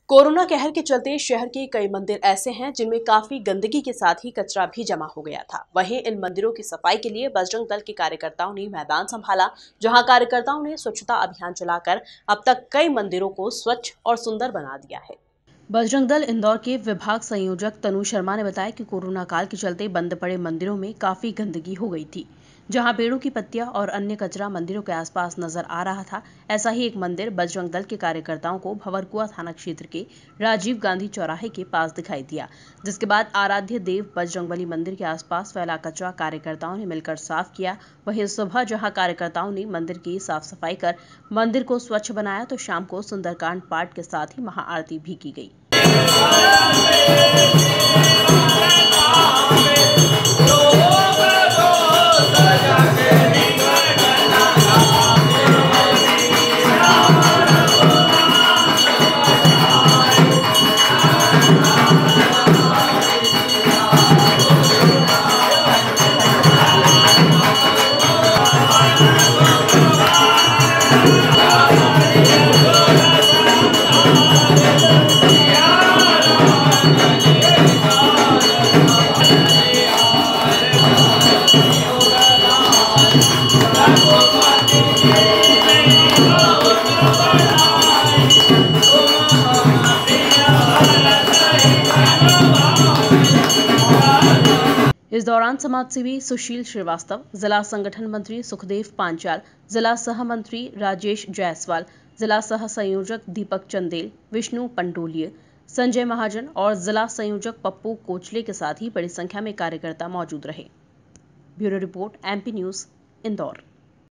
Corona कहर के चलते शहर के कई मंदिर ऐसे हैं जिनमें काफी गंदगी के साथ ही कचरा भी जमा हो गया था। वहीं इन मंदिरों की सफाई के लिए बजरंग दल के कार्यकर्ताओं ने मैदान संभाला, जहां कार्यकर्ताओं ने स्वच्छता अभियान चलाकर अब तक कई मंदिरों को स्वच्छ और सुंदर बना दिया है। बजरंग दल इंदौर के विभाग संयोजक तनु शर्मा ने बताया कि कोरोना काल के चलते बंद पड़े मंदिरों में काफी गंदगी हो गई थी, जहां पेड़ों की पत्तियां और अन्य कचरा मंदिरों के आसपास नजर आ रहा था। ऐसा ही एक मंदिर बजरंग दल के कार्यकर्ताओं को भंवरकुआ थाना क्षेत्र के राजीव गांधी चौराहे के पास दिखाई दिया, जिसके बाद आराध्य देव बजरंगबली मंदिर के आसपास फैला कचरा कार्यकर्ताओं ने मिलकर साफ किया। वहीं सुबह जहां कार्यकर्ताओं ने मंदिर की साफ सफाई कर मंदिर को स्वच्छ बनाया, तो शाम को सुंदरकांड पाठ के साथ ही महाआरती भी की गई। इस दौरान समाजसेवी सुशील श्रीवास्तव, जिला संगठन मंत्री सुखदेव पांचाल, जिला सह मंत्री राजेश जायसवाल, जिला सह संयोजक दीपक चंदेल, विष्णु पंडोलिये, संजय महाजन और जिला संयोजक पप्पू कोचले के साथ ही बड़ी संख्या में कार्यकर्ता मौजूद रहे। Bureau report, MP news, Indore.